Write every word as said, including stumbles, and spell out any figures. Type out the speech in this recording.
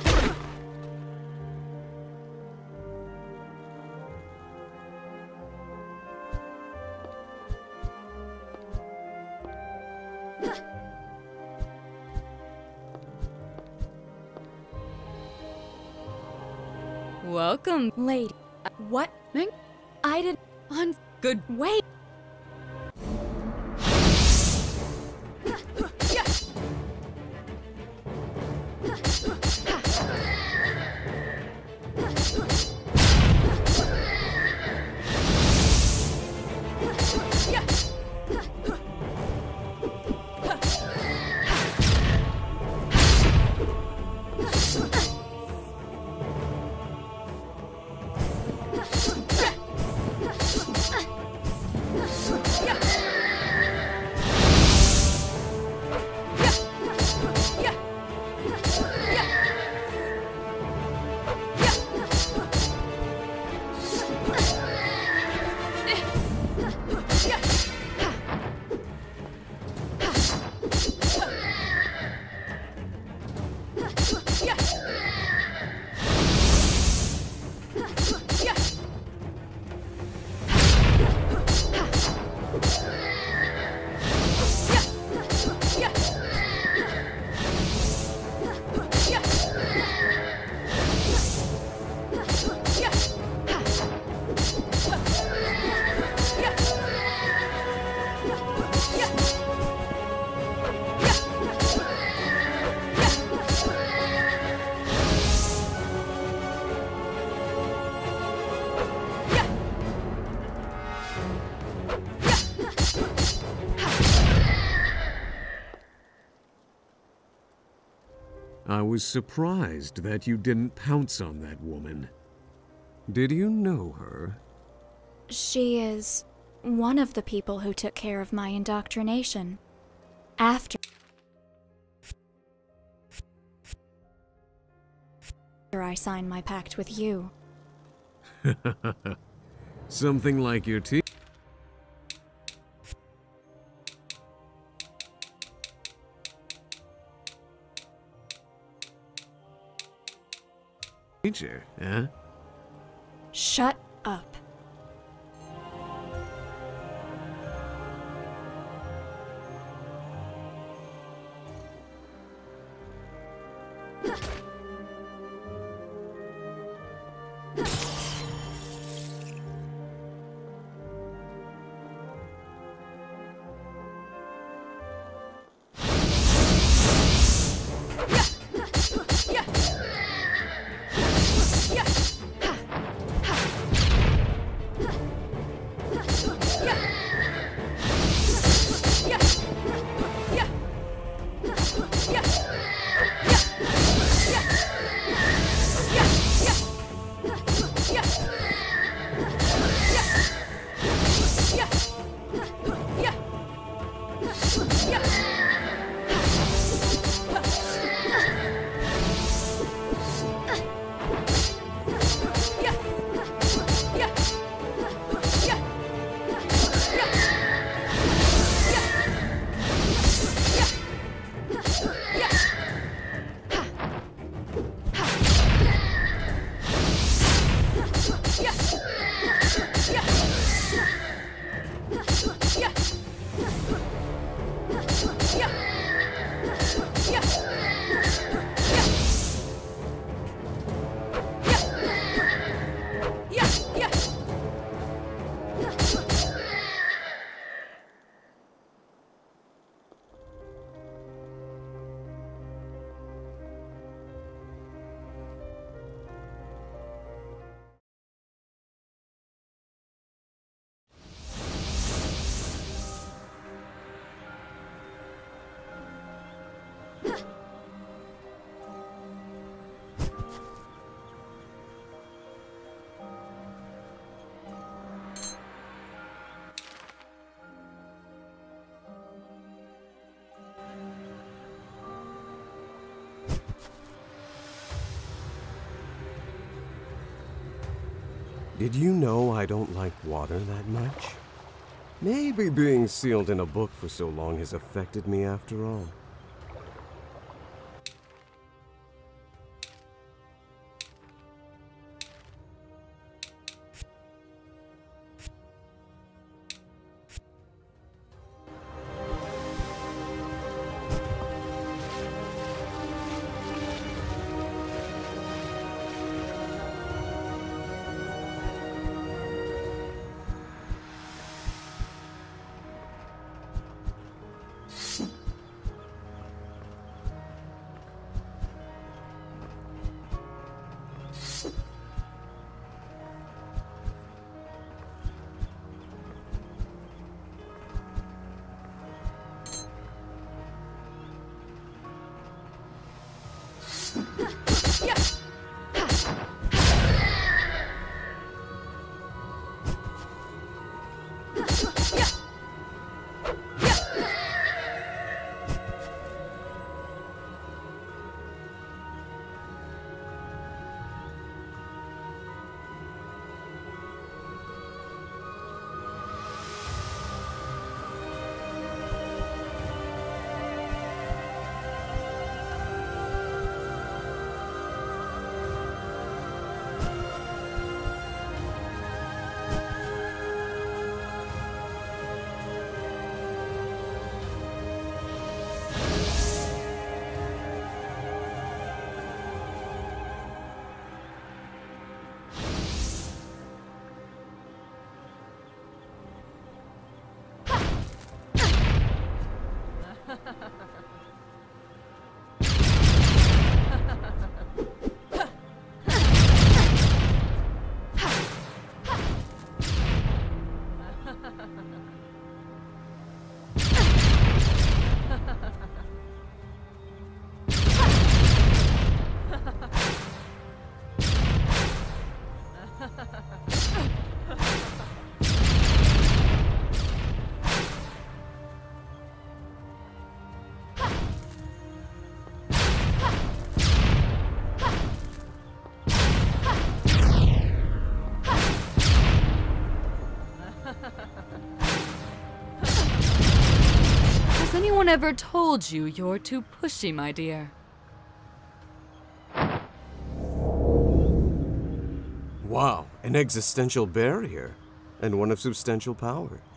Welcome, Lady. What? Ming? I didn't. On good. Wait. I was surprised that you didn't pounce on that woman. Did you know her? She is one of the people who took care of my indoctrination. After I signed my pact with you. Something like your teeth. Teacher, huh? Shut up. Did you know I don't like water that much? Maybe being sealed in a book for so long has affected me after all. Has anyone ever told you you're too pushy, my dear? Wow, an existential barrier, and one of substantial power.